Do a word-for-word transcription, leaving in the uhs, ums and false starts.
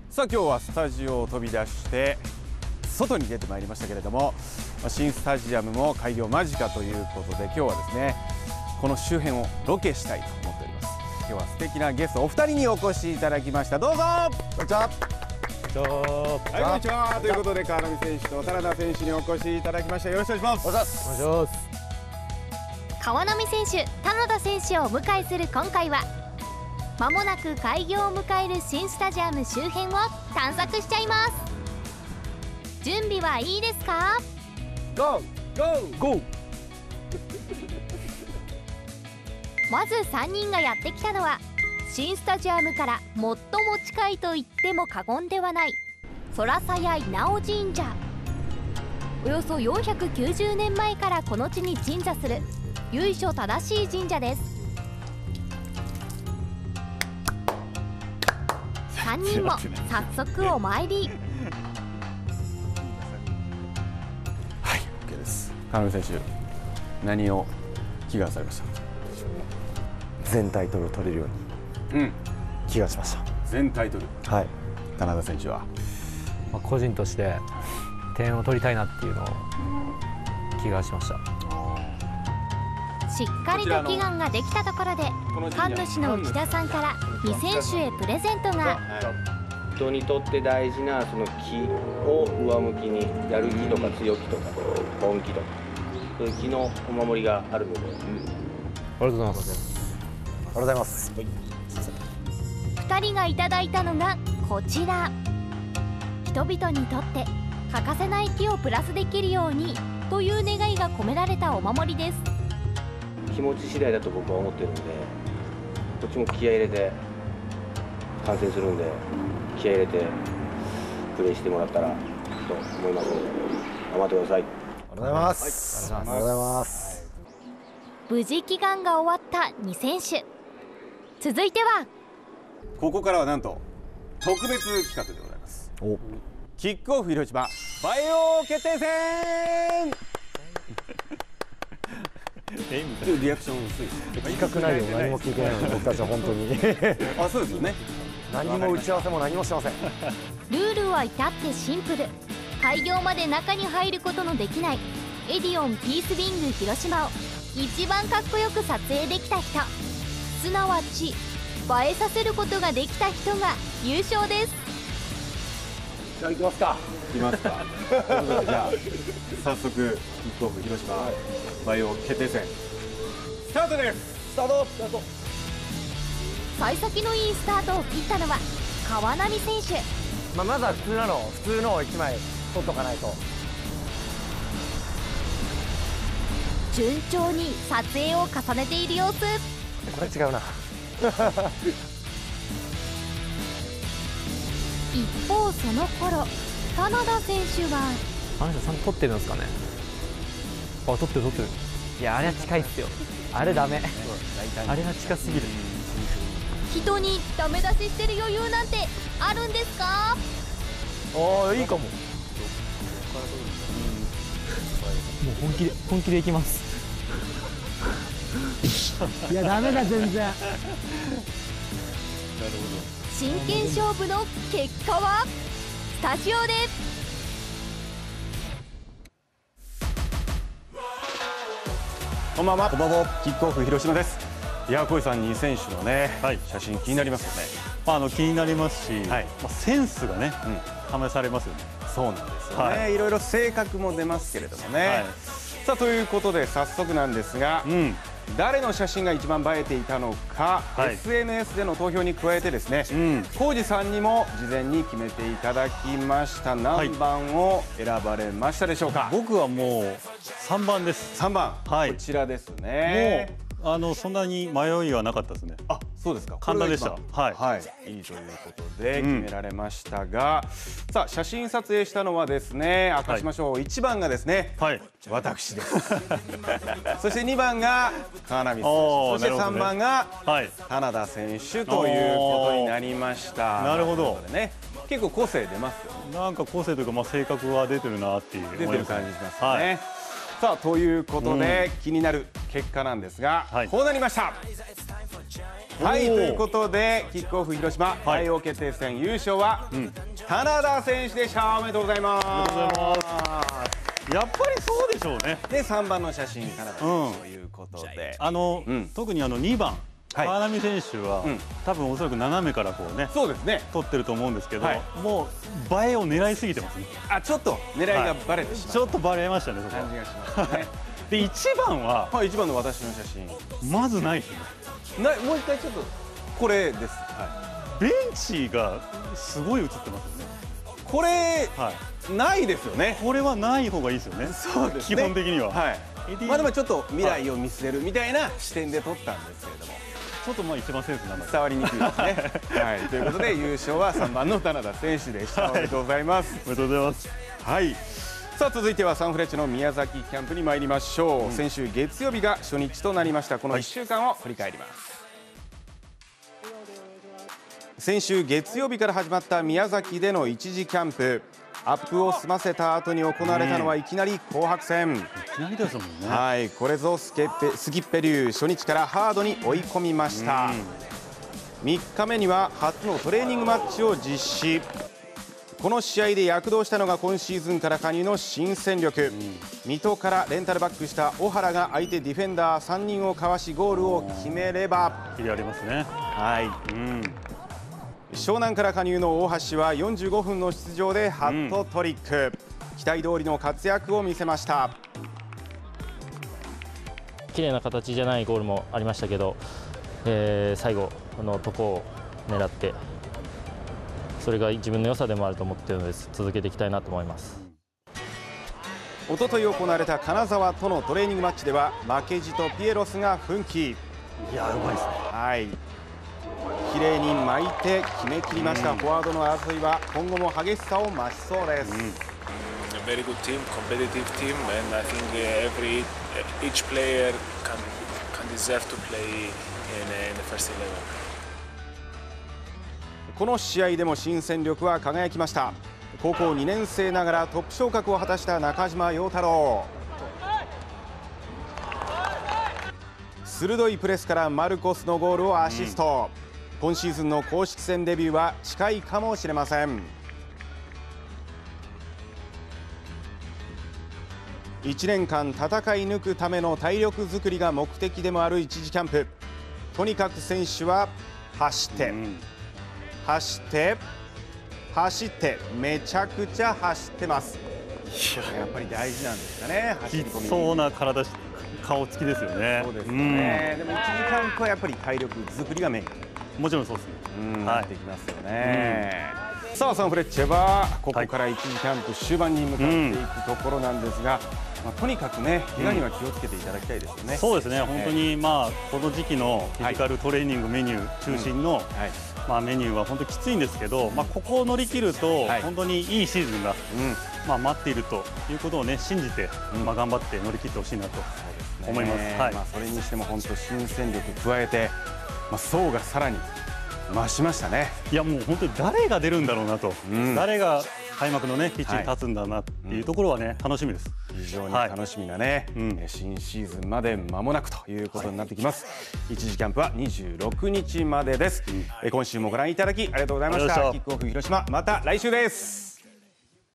さあ今日はスタジオを飛び出して外に出てまいりましたけれども、新スタジアムも開業間近ということで、今日はですねこの周辺をロケしたいと思っております。今日は素敵なゲストお二人にお越しいただきました。どうぞ。 こんにちは。 はい、こんにちは。ということで川波選手と棚田選手にお越しいただきました。よろしくお願いします。 お願いします。 川波選手、棚田選手をお迎えする今回は、まもなく開業を迎える新スタジアム周辺を探索しちゃいます。準備はいいですか？ ゴーゴーゴー。 まずさんにんがやってきたのは、新スタジアムから最も近いと言っても過言ではない空鞘稲尾神社。およそよんひゃくきゅうじゅうねんまえからこの地に鎮座する由緒正しい神社です。さんにんも早速お参り。 はい、 OK です。川波選手、何を祈願されました？ 全タイトルを取れるように、うん、祈願しました。 全タイトル。はい。棚田選手は、 まあ、個人として点を取りたいなっていうのを祈願しました。 しっかりと祈願ができたところで、神主の内田さんからに選手へプレゼントが。 人にとって大事なその気を上向きにやる気とか強気とか本気とか、そういう気のお守りがあるので、うん、ありがとうございます。 ありがとうございます。 ふたりがいただいたのがこちら。人々にとって欠かせない気をプラスできるようにという願いが込められたお守りです。 気持ち次第だと僕は思ってるんで、こっちも気合い入れて完成するんで、気合い入れてプレーしてもらったらと思いますので、頑張ってください。 ありがとうございます。ありがとうございます。 無事祈願が終わったに選手。続いては、 ここからはなんと特別企画でございます。おキックオフ広島バイオ決定戦えみたいなリアクション薄いですね。 企画内容何も聞いてないので、僕たちは本当にあ、そうですよね。 何も打ち合わせも何もしてません。 ルールは至ってシンプル。開業まで中に入ることのできないエディオンピースウィング広島を一番かっこよく撮影できた人、すなわち映えさせることができた人が優勝です。 じゃあ行きますか。 いきますか。じゃあ早速キックオフ広島バイオ決定戦スタートです。 スタートスタート。 幸先のいいスタートを切ったのは川波選手。 まあ、まずは普通なの普通のをいちまい取っとかないと。 順調に撮影を重ねている様子。 これ違うな一方その頃、棚田選手はあの人ちゃんと撮ってるんですかね。あ、撮ってる撮ってる。いや、あれは近いっすよ。あれダメ。あれは近すぎる。 人にダメ出ししてる余裕なんてあるんですか？ ああ、いいかも。もう本気で本気でいきますいや、ダメだ全然。なるほど。 真剣勝負の結果はスタジオで。 こんばんは。こんばんは。キックオフ広島です。いや、小井さんに選手のね、はい、写真気になりますよね。 まあ、あの気になりますし、はい、まあ、センスがね、うん、試されますよね。 そうなんですよね、はい、いろいろ性格も出ますけれどもね、はい、さあということで早速なんですが、うん、誰の写真が一番映えていたのか、はい、エスエヌエス での投票に加えてですね、浩二、うん、さんにも事前に決めていただきました。何番を選ばれましたでしょうか？ 僕はもうさんばんです。 さんばん、はい、こちらですね。 もうあのそんなに迷いはなかったですね。 あ、そうですか。 簡単でした。はい、 はい、いいということで決められましたが、うん、さあ写真撮影したのはですね、明かしましょう。はい、いちばんがですね、はい、私です。そしてにばんが川波選手、そしてさんばんが棚田選手ということになりました。 なるほど。 ね、結構個性出ますよね。 なんか個性というか、まあ性格は出てるなっていう出てる感じしますね。はい、さあということで、うん、気になる結果なんですが、はい、こうなりました。 はいということでキックオフ広島対応決定戦優勝は棚田選手でした。おめでとうございます。 ありがとうございます。やっぱりそうでしょうね。 でさんばんの写真棚田選手ということで、 あの、うん、特にあのにばん川波選手は、うん、多分おそらく斜めからこうね、 そうですね、 撮ってると思うんですけど、はい、もう映えを狙いすぎてますね。 あ、ちょっと狙いがバレてしまう、はい、 ちょっとバレましたね、そこは。 感じがしますね。 でいちばんは、 はい、いちばんの私の写真まずないですね。 なもう一回ちょっとこれです。 はい、ベンチがすごい映ってますよね。 これ、はい、ないですよね。 これはない方がいいですよね。 そうですね。 基本的には。 はい。まあでもちょっと未来を見据えるみたいな視点で撮ったんですけれども、 ちょっとまあ一番センスなので伝わりにくいですね。はい。ということで優勝はさんばんの棚田選手でした。おめでとうございます。 おめでとうございます。 はい。さあ続いてはサンフレッチェの宮崎キャンプに参りましょう。うん、先週月曜日が初日となりました。このいっしゅうかんを振り返ります。はい、先週月曜日から始まった宮崎での一時キャンプ。アップを済ませた後に行われたのはいきなり紅白戦。いきなりですもんね。 はい、これぞスケッペスギッペ流、初日からハードに追い込みました。みっかめには初のトレーニングマッチを実施。この試合で躍動したのが今シーズンから加入の新戦力、水戸からレンタルバックした小原が相手ディフェンダーさんにんをかわしゴールを決めれば、 切りありますね。 はい、うん、湘南から加入の大橋はよんじゅうごふんの出場でハットトリック、うん、期待通りの活躍を見せました。 綺麗な形じゃないゴールもありましたけど、えー、最後のとこを狙って、それが自分の良さでもあると思っているので続けていきたいなと思います。 一昨日行われた金沢とのトレーニングマッチでは負けじとピエロスが奮起。 いや、うまいですね。 はい、綺麗に巻いて決めきりました。フォワードの争いは今後も激しさを増しそうです。 Very good team, competitive team, and I think every each player can can deserve to play in in the first eleven. この試合でも新戦力は輝きました。高校にねん生ながらトップ昇格を果たした中島陽太郎。鋭いプレスからマルコスのゴールをアシスト、うん、今シーズンの公式戦デビューは近いかもしれません。いちねんかん戦い抜くための体力づくりが目的でもある一時キャンプ。とにかく選手は走って、うん、走って走ってめちゃくちゃ走ってます。やっぱり大事なんですかね。走り込み。 きつそうな体し顔つきですよね。 そうですよね。うん、でも一時キャンプはやっぱり体力作りがメイン。もちろんそうですね。 うん、なってきますよね。うん、さあサンフレッチェはここから一時キャンプ終盤に向かっていくところなんですが、まあ、とにかくね怪我には気をつけていただきたいですよね。 うん、そうですね。本当にまあこの時期のフィジカルトレーニングメニュー中心の、はい、まあメニューは本当にきついんですけど、まあここを乗り切ると本当にいいシーズンが、うん、まあ待っているということをね信じて、うん、まあ頑張って乗り切ってほしいなと思います。はい。 まあそれにしても本当新戦力加えて、まあ層がさらに増しましたね。 いやもう本当に誰が出るんだろうなと、うん、誰が開幕のねピッチに立つんだなっていうところはね、はい、楽しみです。 非常に楽しみなね、はい、うん、新シーズンまで間もなくということになってきます。はい、一時キャンプはにじゅうろくにちまでです。うん、今週もご覧いただきありがとうございました。キックオフ広島、また来週です。